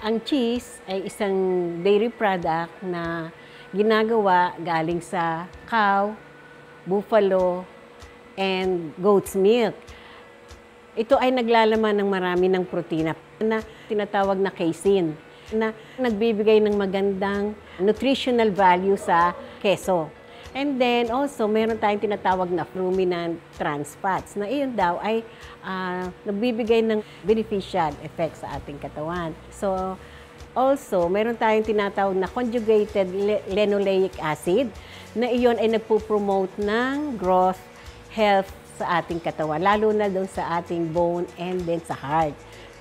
Ang cheese ay isang dairy product na ginagawa galing sa cow, buffalo, and goat's milk. Ito ay naglalaman ng marami ng protina na tinatawag na casein na nagbibigay ng magandang nutritional value sa keso. And then also, meron tayong tinatawag na ruminant trans fats na iyon daw ay nagbibigay ng beneficial effects sa ating katawan. So, also, meron tayong tinatawag na conjugated linoleic acid na iyon ay nagpo-promote ng growth, health sa ating katawan, lalo na doon sa ating bone and then sa heart.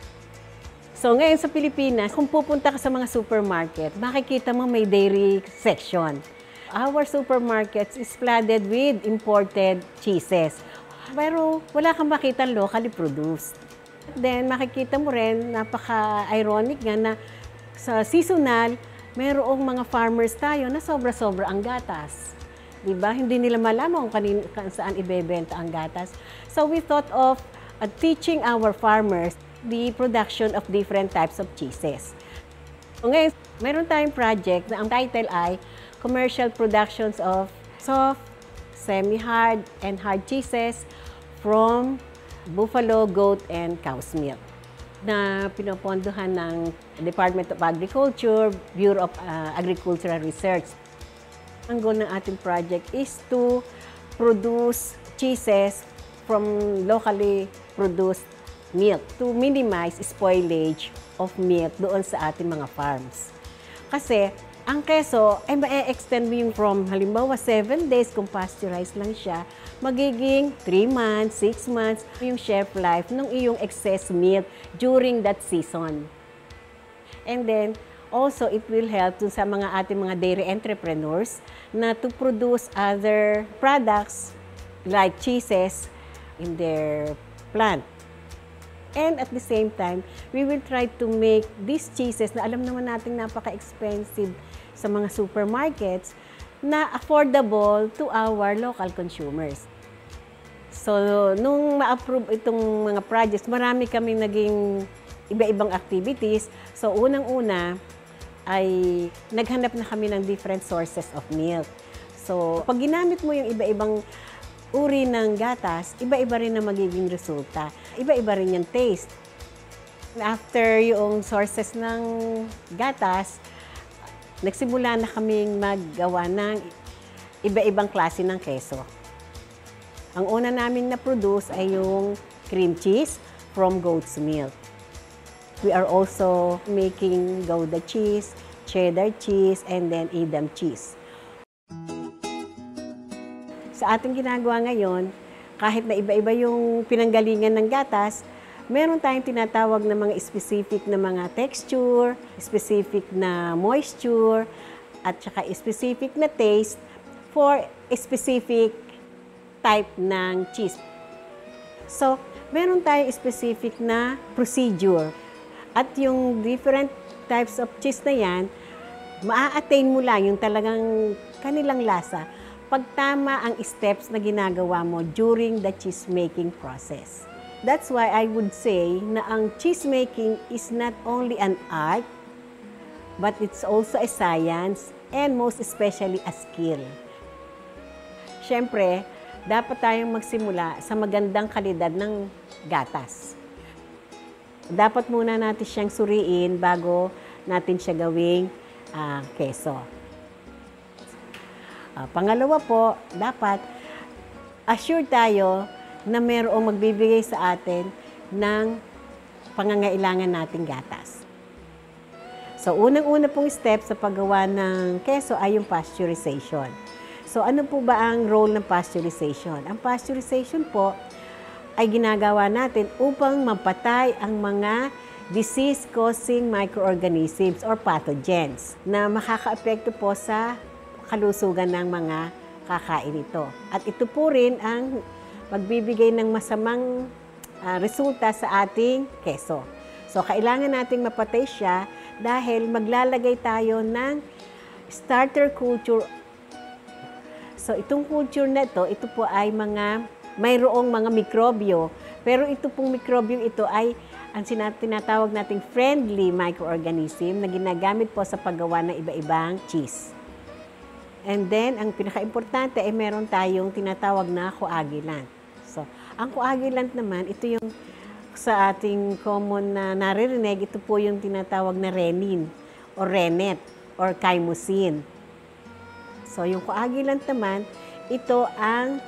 So, ngayon sa Pilipinas, kung pupunta ka sa mga supermarket, makikita mo may dairy section. Our supermarkets is flooded with imported cheeses. Pero wala kang makita locally produced. Then makikita mo rin, napaka-ironic nga na sa seasonal, mayroong mga farmers tayo na sobra-sobra ang gatas. Diba? Hindi nila malaman kung saan ibebenta ang gatas. So we thought of teaching our farmers the production of different types of cheeses. So ngayon, mayroon tayong project na ang title ay Commercial Productions of Soft, Semi-Hard, and Hard Cheeses from Buffalo, Goat, and Cow's Milk na pinopondohan ng Department of Agriculture, Bureau of Agricultural Research. Ang goal ng ating project is to produce cheeses from locally produced milk to minimize spoilage of milk doon sa ating mga farms. Kasi ang keso ay ma-extend mo yung from halimbawa 7 days kung pasteurized lang siya, magiging 3 months, 6 months yung shelf life ng iyong excess milk during that season. And then, also it will help dun sa mga ating mga dairy entrepreneurs na to produce other products like cheeses in their plant. And at the same time, we will try to make these cheeses na alam naman natin napaka-expensive sa mga supermarkets na affordable to our local consumers. So, nung ma-approve itong mga projects, marami kami naging iba-ibang activities. So, unang-una ay naghanap na kami ng different sources of milk. So, pag ginamit mo yung iba-ibang uri ng gatas, iba-iba rin na magiging resulta. Iba-iba rin yung taste. After yung sources ng gatas, nagsimula na kaming maggawa ng iba-ibang klase ng keso. Ang una namin na-produce ay yung cream cheese from goat's milk. We are also making Gouda cheese, cheddar cheese, and then Edam cheese. Sa ating ginagawa ngayon, kahit na iba-iba yung pinanggalingan ng gatas, meron tayong tinatawag na mga specific na mga texture, specific na moisture, at saka specific na taste for a specific type ng cheese. So, meron tayong specific na procedure. At yung different types of cheese na yan, maa-attain mo lang yung talagang kanilang lasa pag tama ang steps na ginagawa mo during the cheese making process. That's why I would say na ang cheese making is not only an art, but it's also a science and most especially a skill. Siyempre, dapat tayong magsimula sa magandang kalidad ng gatas. Dapat muna natin siyang suriin bago natin siya gawing keso. Pangalawa po, dapat assure tayo na mayroong magbibigay sa atin ng pangangailangan nating gatas. So, unang-una pong step sa paggawa ng keso ay yung pasteurization. So, ano po ba ang role ng pasteurization? Ang pasteurization po ay ginagawa natin upang mapatay ang mga disease-causing microorganisms or pathogens na makakaapekto po sa kalusugan ng mga kakain ito. At ito po rin ang magbibigay ng masamang resulta sa ating keso. So, kailangan nating mapatay siya dahil maglalagay tayo ng starter culture. So, itong culture na ito po ay mayroong mga mikrobyo. Pero ito pong mikrobyo ito ay ang tinatawag nating friendly microorganism na ginagamit po sa paggawa ng iba-ibang cheese. And then, ang pinaka-importante ay meron tayong tinatawag na coagulant. So, ang coagulant naman, ito yung sa ating common na naririnig, ito po yung tinatawag na renin o rennet or chymosin. So, yung coagulant naman, ito ang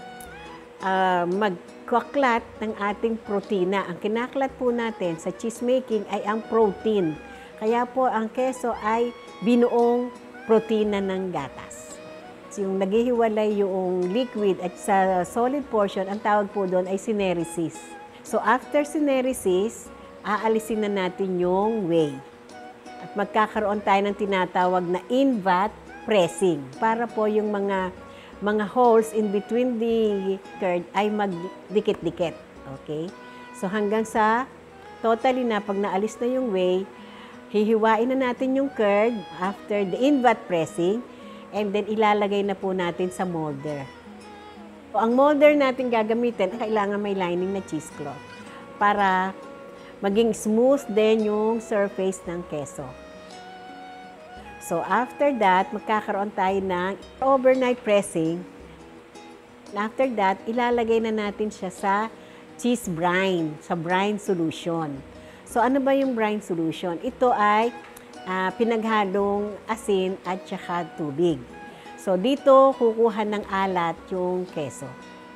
magkaklat ng ating protina. Ang kinaklat po natin sa cheese making ay ang protein. Kaya po ang keso ay binuong protina ng gatas. So, yung naghihiwalay yung liquid at sa solid portion, ang tawag po doon ay syneresis. So after syneresis, aalisin na natin yung whey. At magkakaroon tayo ng tinatawag na in-vat pressing para po yung mga holes in between the curd ay magdikit-dikit. Okay? So hanggang sa totally na pag naalis na yung whey, hihiwain na natin yung curd after the in-vat pressing and then ilalagay na po natin sa molder. So, ang molder natin gagamitin, kailangan may lining na cheesecloth para maging smooth din yung surface ng keso. So, after that, magkakaroon tayo ng overnight pressing. After that, ilalagay na natin siya sa cheese brine, sa brine solution. So, ano ba yung brine solution? Ito ay pinaghalong asin at saka tubig. So, dito kukuha ng alat yung keso.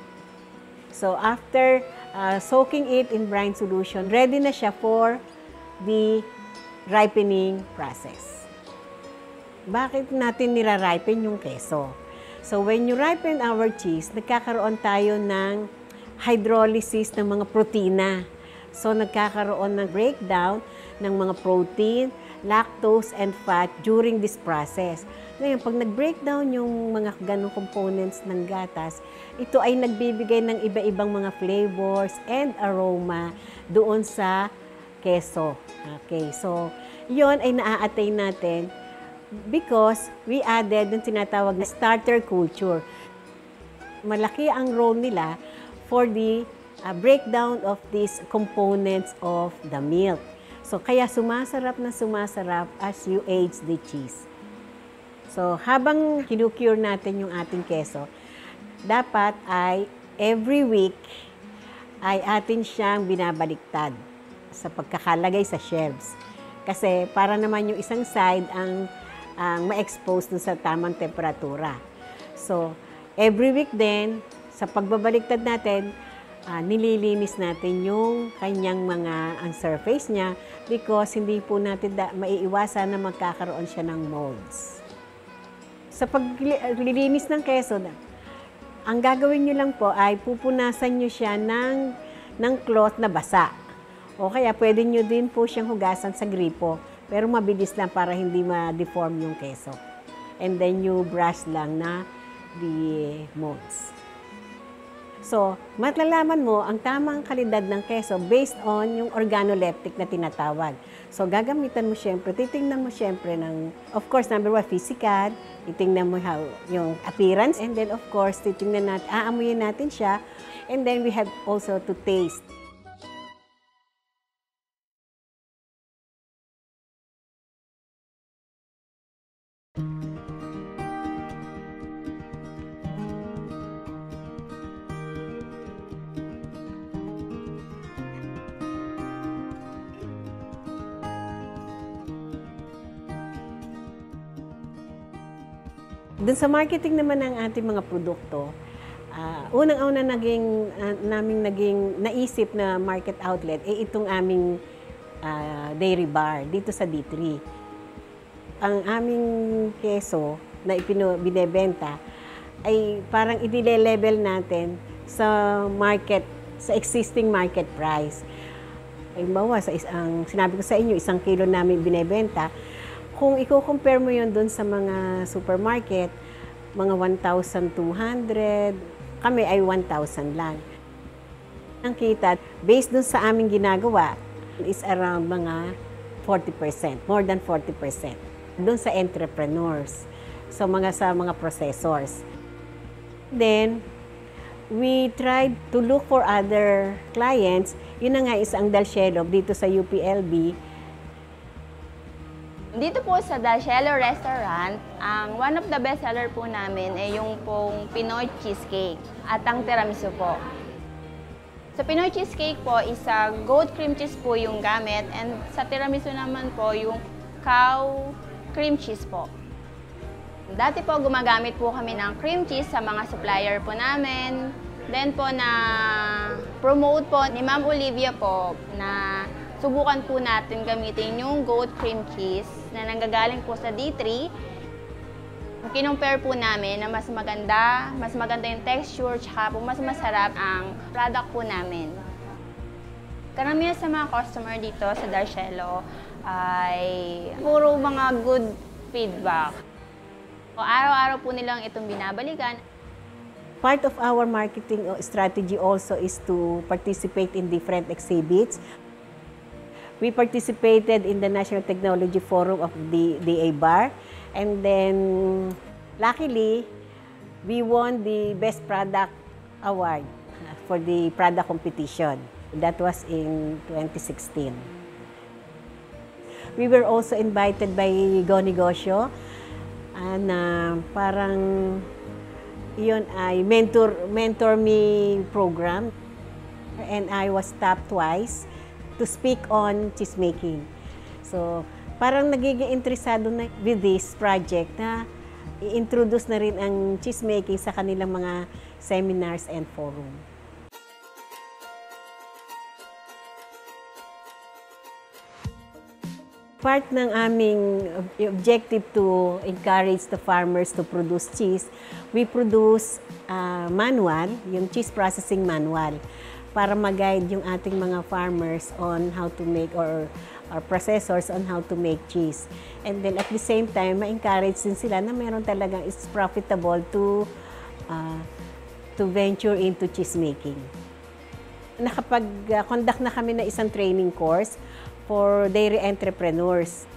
So, after soaking it in brine solution, ready na siya for the ripening process. Bakit natin nira-ripen yung keso? So, when you ripen our cheese, nagkakaroon tayo ng hydrolysis ng mga protina. So, nagkakaroon ng breakdown ng mga protein, lactose, and fat during this process. Ngayon, pag nag-breakdown yung mga ganong components ng gatas, ito ay nagbibigay ng iba-ibang mga flavors and aroma doon sa keso. Okay, so, yon ay naa-attain natin because we added yung tinatawag na starter culture. Malaki ang role nila for the breakdown of these components of the milk. So, kaya sumasarap na sumasarap as you age the cheese. So, habang kinukure natin yung ating keso, dapat ay every week ay atin siyang binabaliktad sa pagkakalagay sa shelves. Kasi para naman yung isang side ang ma-expose dun sa tamang temperatura. So, every week din, sa pagbabaliktad natin, nililinis natin yung kanyang ang surface niya because hindi po natin maiiwasan na magkakaroon siya ng molds. Sa paglilinis ng keso, ang gagawin nyo lang po ay pupunasan nyo siya ng cloth na basa. O kaya pwede nyo din po siyang hugasan sa gripo. Pero mabilis lang para hindi ma-deform yung keso. And then you brush lang na the molds. So, matlalaman mo ang tamang kalidad ng keso based on yung organoleptic na tinatawag. So, gagamitan mo siyempre, titingnan mo siyempre ng, of course, number one, physical, titingnan mo yung appearance, and then, of course, titingnan natin, aamuyin natin siya, and then we have also to taste. Doon sa marketing naman ng ating mga produkto, unang-una naming naging naisip na market outlet ay itong aming dairy bar dito sa D3. Ang aming keso na binebenta ay parang i-level natin sa market, sa existing market price. Ay bawa, sinabi ko sa inyo, 1 kilo namin binebenta. Kung i-compare mo yun doon sa mga supermarket, mga 1,200, kami ay 1,000 lang. Ang kita, based doon sa aming ginagawa, is around mga 40%, more than 40%. Doon sa entrepreneurs, sa mga processors. Then, we tried to look for other clients. Yun na nga isang Dalcielo dito sa UPLB. Dito po sa Dalcielo Restaurant, ang one of the best seller po namin ay yung pong Pinoy cheesecake at ang tiramisu po. Sa Pinoy cheesecake po, isa goat cream cheese po yung gamit, and sa tiramisu naman po yung cow cream cheese po. Dati po gumagamit po kami ng cream cheese sa mga supplier po namin. Then po na promote po ni Ma'am Olivia po na subukan po natin gamitin yung goat cream cheese na nanggagaling po sa D3. Kinumpare po namin na mas maganda yung texture, tsaka po mas masarap ang product po namin. Karamihan sa mga customer dito sa Dalcielo ay puro mga good feedback. Araw-araw po nilang itong binabalikan. Part of our marketing strategy also is to participate in different exhibits. We participated in the National Technology Forum of the DA-BAR, and then luckily, we won the Best Product Award for the product competition. That was in 2016. We were also invited by Go Negosyo na parang yun ay mentor me program, and I was tapped twice to speak on cheese making. So, parang nagiging interesado na with this project na i-introduce na rin ang cheese making sa kanilang mga seminars and forum. Part ng aming objective to encourage the farmers to produce cheese, we produce manual, yung cheese processing manual, para mag-guide yung ating mga farmers on how to make or processors on how to make cheese. And then at the same time, ma-encourage din sila na meron talagang it's profitable to venture into cheese making. Nakapag-conduct na kami na isang training course for dairy entrepreneurs.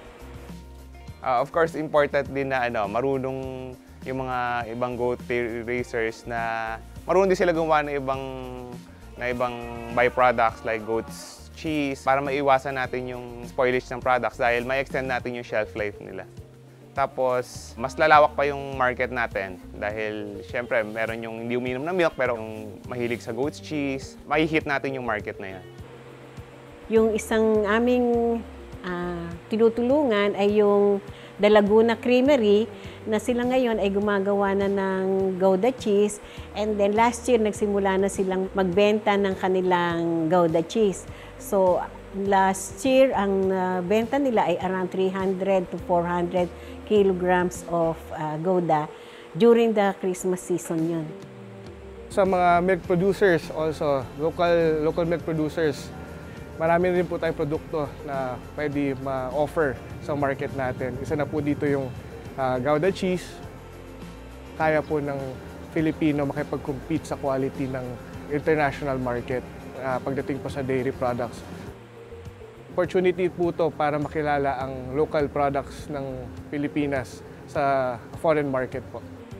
Of course, important din na marunong yung mga ibang goat raisers na marunong din sila gumawa ng ibang byproducts like goat's cheese para maiwasan natin yung spoilage ng products dahil may extend natin yung shelf life nila. Tapos, mas lalawak pa yung market natin dahil syempre meron yung hindi uminom ng milk pero yung mahilig sa goat's cheese, mahihit natin yung market na yan. Yung isang aming tinutulungan ay yung The Laguna Creamery na sila ngayon ay gumagawa na ng Gouda cheese, and then last year nagsimula na silang magbenta ng kanilang Gouda cheese. So last year ang benta nila ay around 300 to 400 kilograms of Gouda during the Christmas season yun. Sa mga milk producers also, local milk producers, marami rin po tayong produkto na pwede ma-offer sa market natin. Isa na po dito yung Gouda cheese. Kaya po ng Filipino makipag-compete sa quality ng international market pagdating po sa dairy products. Opportunity po ito para makilala ang local products ng Pilipinas sa foreign market po.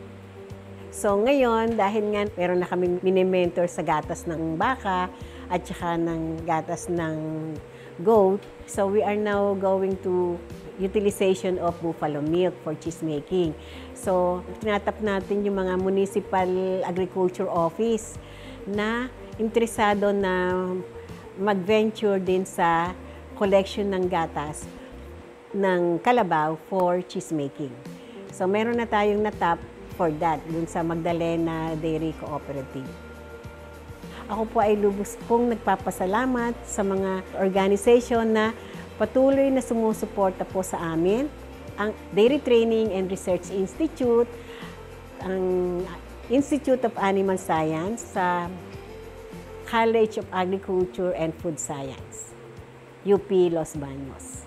So ngayon, dahil nga meron na kaming mini-mentor sa gatas ng baka at saka ng gatas ng goat, so we are now going to utilization of buffalo milk for cheese making. So tinatap natin yung mga municipal agriculture office na interesado na mag-venture din sa collection ng gatas ng kalabaw for cheese making. So meron na tayong natap for that dun sa Magdalena Dairy Cooperative. Ako po ay lubos pong nagpapasalamat sa mga organization na patuloy na sumusuporta po sa amin, ang Dairy Training and Research Institute, ang Institute of Animal Science sa College of Agriculture and Food Science, UP Los Baños.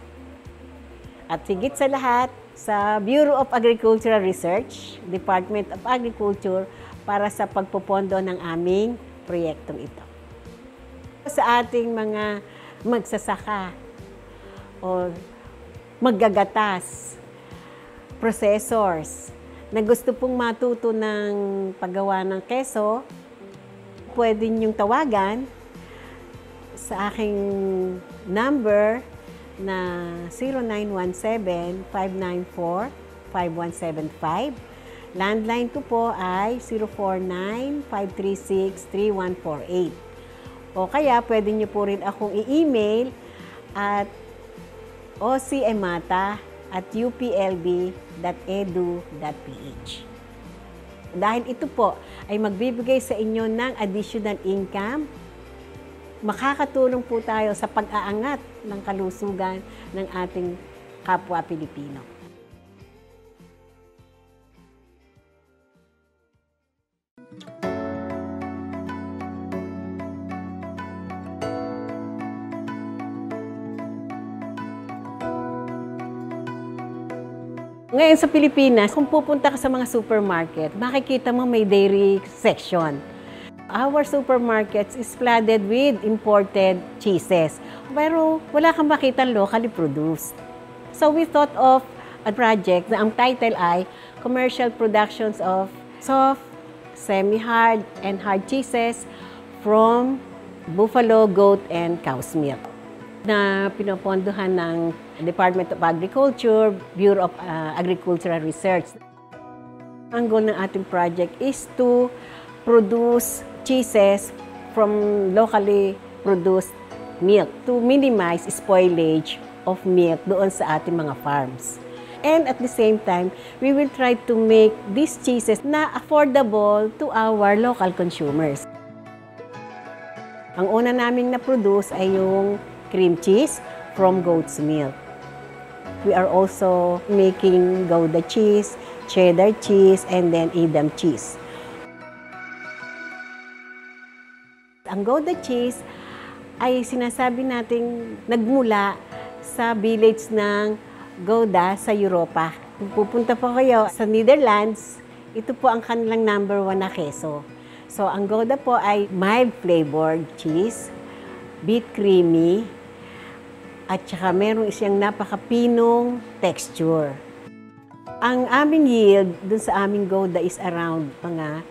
At higit sa lahat, sa Bureau of Agricultural Research, Department of Agriculture, para sa pagpopondo ng aming proyektong ito. Sa ating mga magsasaka o maggagatas, processors, na gusto pong matuto ng paggawa ng keso, pwede niyong tawagan sa aking number na 0917-594-5175. Landline ko po ay 049-536-3148. O kaya pwede niyo po rin akong i-email at ocemata@uplb.edu.ph. Dahil ito po ay magbibigay sa inyo ng additional income, makakatulong po tayo sa pag-aangat ng kalusugan ng ating kapwa Pilipino. Ngayon sa Pilipinas, kung pupunta ka sa mga supermarket, makikita mo may dairy section. Our supermarkets is flooded with imported cheeses, pero wala kang makita locally produced. So we thought of a project na ang title ay Commercial Productions of Soft, Semi-Hard, and Hard Cheeses from Buffalo, Goat, and Cow's Milk, na pinopondohan ng Department of Agriculture, Bureau of Agricultural Research. Ang goal ng ating project is to produce cheeses from locally produced milk to minimize spoilage of milk doon sa ating mga farms. And at the same time, we will try to make these cheeses na affordable to our local consumers. Ang una naming na-produce ay yung cream cheese from goat's milk. We are also making Gouda cheese, cheddar cheese, and then Edam cheese. Ang Gouda cheese ay sinasabi nating nagmula sa village ng Gouda sa Europa. Kung pupunta po kayo sa Netherlands, ito po ang kanilang #1 na keso. So, ang Gouda po ay mild flavored cheese, bit creamy, at saka meron siyang napakapinong texture. Ang aming yield dun sa aming Gouda is around mga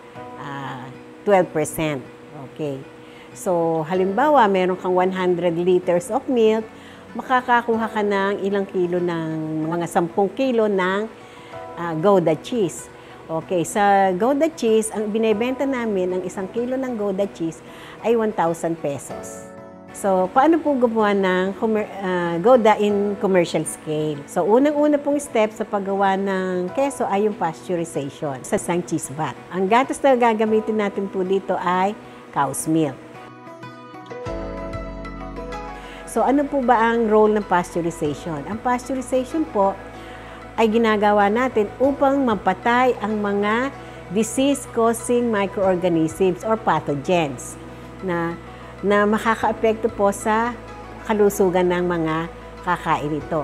12%. Okay. So, halimbawa, meron kang 100 liters of milk, makakakuha ka ng ilang kilo ng mga 10 kilo ng Gouda cheese. Okay, sa Gouda cheese, ang binebenta namin, ang 1 kilo ng Gouda cheese ay 1,000 pesos. So, paano po gumawa ng Gouda in commercial scale? So, unang-una pong step sa paggawa ng keso ay yung pasteurization sa isang cheese vat. Ang gatas na gagamitin natin po dito ay cow's milk. So, ano po ba ang role ng pasteurization? Ang pasteurization po ay ginagawa natin upang mapatay ang mga disease-causing microorganisms or pathogens na makaka-apekto po sa kalusugan ng mga kakain ito.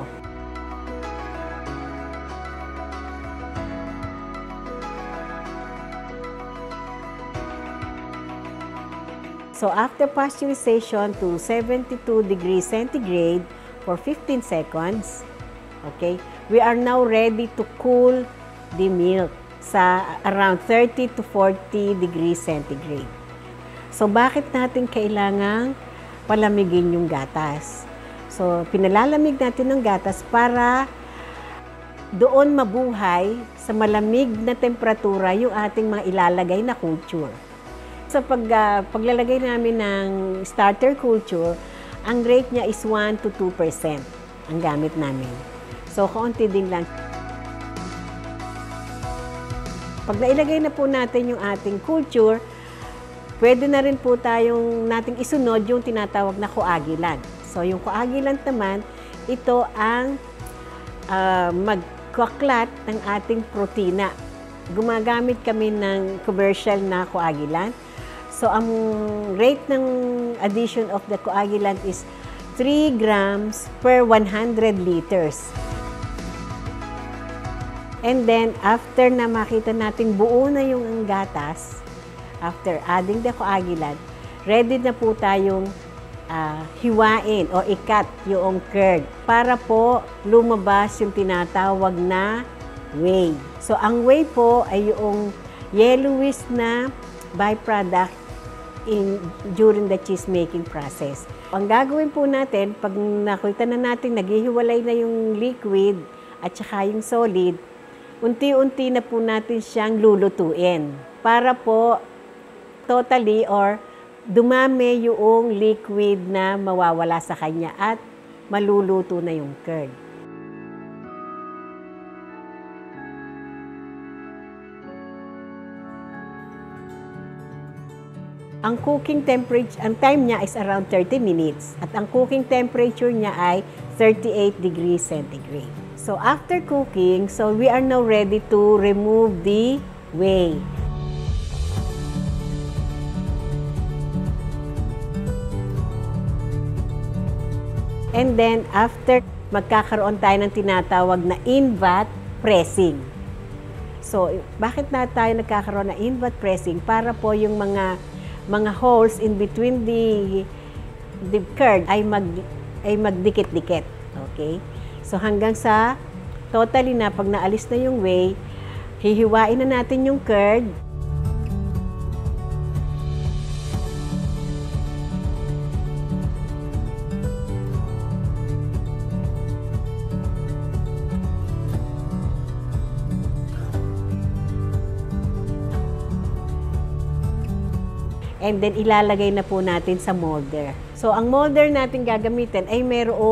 So after pasteurization to 72 degrees centigrade for 15 seconds, okay, we are now ready to cool the milk sa around 30 to 40 degrees centigrade. So, bakit natin kailangang palamigin yung gatas? So, pinalalamig natin ng gatas para doon mabuhay sa malamig na temperatura yung ating mga ilalagay na culture. Sa paglalagay namin ng starter culture, ang rate niya is 1 to 2% ang gamit namin. So, kaunti din lang. Pag nailagay na po natin yung ating culture, pwede na rin po nating isunod yung tinatawag na coagulant. So, yung coagulant naman, ito ang magkaklat ng ating protina. Gumagamit kami ng commercial na coagulant. So, ang rate ng addition of the coagulant is 3 grams per 100 liters. And then, after na makita natin buo na yung gatas, after adding the coagulant, ready na po tayong hiwain o ikat yung curd para po lumabas yung tinatawag na whey. So, ang whey po ay yung yellowish na byproduct during the cheese making process. Ang gagawin po natin, pag nakita na natin naghihiwalay na yung liquid at saka yung solid, unti-unti na po natin siyang lulutuin para po totally or dumami yung liquid na mawawala sa kanya at maluluto na yung curd. Ang cooking temperature, ang time niya is around 30 minutes at ang cooking temperature niya ay 38 degrees centigrade. So after cooking, so we are now ready to remove the whey. And then after, magkakaroon tayo ng tinatawag na in-vat pressing. So bakit na tayo nagkakaroon ng in-vat pressing? Para po yung mga holes in between the curd ay magdikit-dikit. Okay? So hanggang sa totally na pag naalis na yung whey, hihiwain na natin yung curd. And then ilalagay na po natin sa molder. So ang molder natin gagamitin ay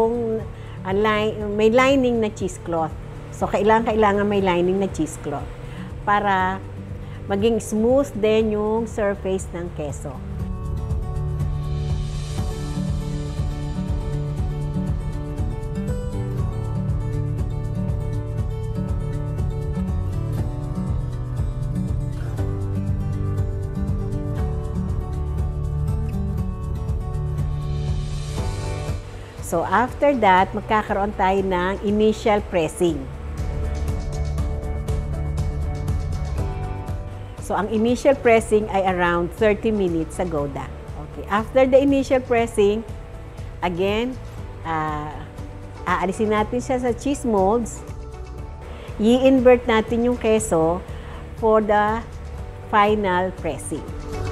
may lining na cheesecloth. So kailangan may lining na cheesecloth para maging smooth din yung surface ng keso. So after that, magkakaroon tayo ng initial pressing. So ang initial pressing ay around 30 minutes sa Gouda. Okay. After the initial pressing, again, aalisin natin siya sa cheese molds. I-invert natin yung keso for the final pressing.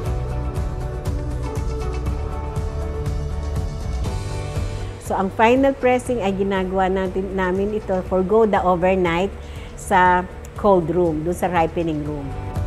So, ang final pressing ay ginagawa namin ito for Gouda overnight sa cold room, doon sa ripening room.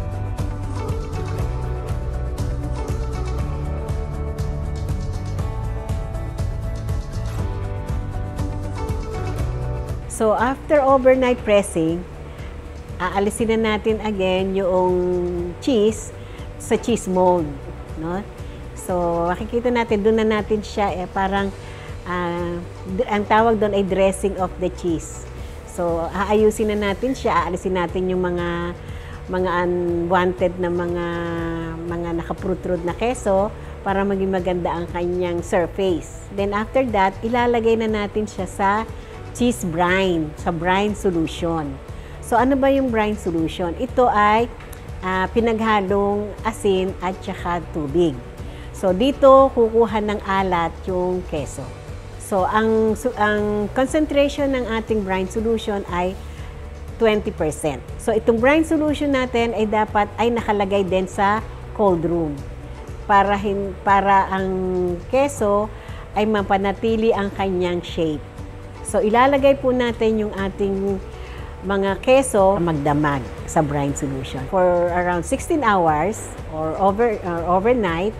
So, after overnight pressing, aalisin na natin again yung cheese sa cheese mold. No? So, makikita natin, doon na natin siya parang ang tawag doon ay dressing of the cheese. So, aayusin na natin siya, aalisin natin yung mga unwanted na mga nakaprud-prud na keso para maging maganda ang kanyang surface. Then after that, ilalagay na natin siya sa cheese brine, sa brine solution. So, ano ba yung brine solution? Ito ay pinaghalong asin at saka tubig. So, dito kukuha ng alat yung keso. So, ang concentration ng ating brine solution ay 20%. So, itong brine solution natin ay dapat ay nakalagay din sa cold room para ang keso ay mapanatili ang kanyang shape. So, ilalagay po natin yung ating mga keso magdamag sa brine solution for around 16 hours or overnight.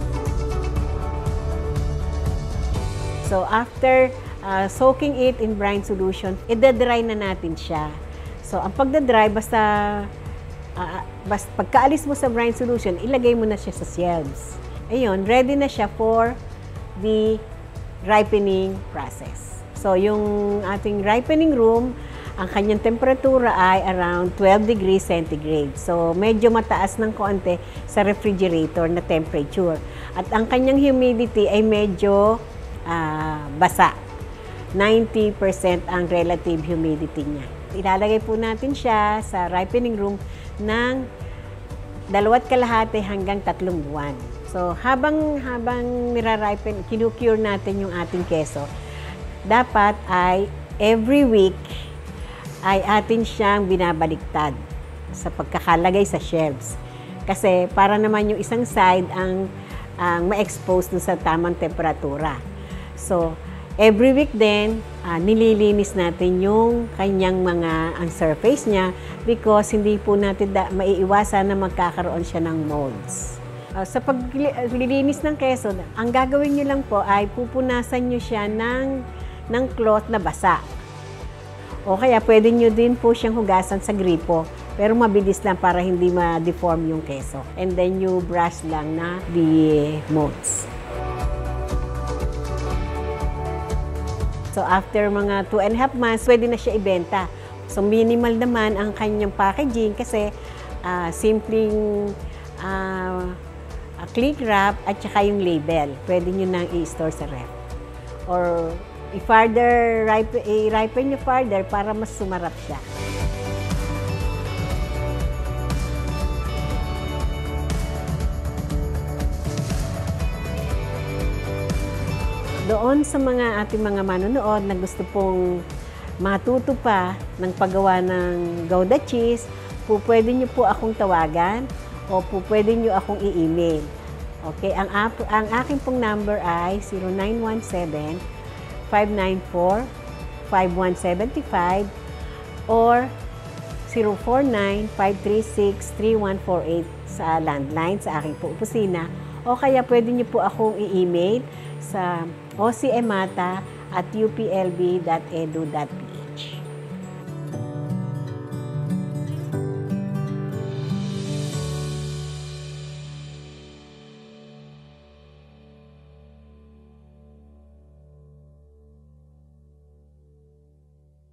So, after soaking it in brine solution, i-dry na natin siya. So, ang pagda-dry, basta pagkaalis mo sa brine solution, ilagay mo na siya sa shelves. Ayun, ready na siya for the ripening process. So, yung ating ripening room, ang kanyang temperatura ay around 12 degrees centigrade. So, medyo mataas ng konti sa refrigerator na temperature. At ang kanyang humidity ay medyo basa. 90% ang relative humidity niya. Ilalagay po natin siya sa ripening room ng 2.5 hanggang 3 buwan. So, habang nira-ripen, kinukure natin yung ating keso, dapat ay every week ay atin siyang binabaliktad sa pagkakalagay sa shelves. Kasi para naman yung isang side ang ang ma-expose dun sa tamang temperatura. So, every week din, nililinis natin yung kanyang ang surface niya because hindi po natin maiiwasan na magkakaroon siya ng molds. Sa paglilinis ng keso, ang gagawin nyo lang po ay pupunasan nyo siya ng cloth na basa. O kaya pwede nyo din po siyang hugasan sa gripo, pero mabilis lang para hindi ma-deform yung keso. And then you brush lang na the molds. So after mga 2.5 months, pwede na siya ibenta. So minimal naman ang kanyang packaging kasi simpleng click wrap at saka yung label. Pwede nyo nang i-store sa ref. Or i-ripen nyo further para mas sumarap siya. Doon sa ating mga manonood na gusto pong matuto pa ng paggawa ng Gouda cheese, pwede nyo po akong tawagan o pwede nyo akong i-email. Okay, ang aking pong number ay 0917-594-5175 or 049-536-3148 sa landline sa aking po opisina. O kaya pwede nyo po akong i-email sa ocemata@uplb.edu.ph.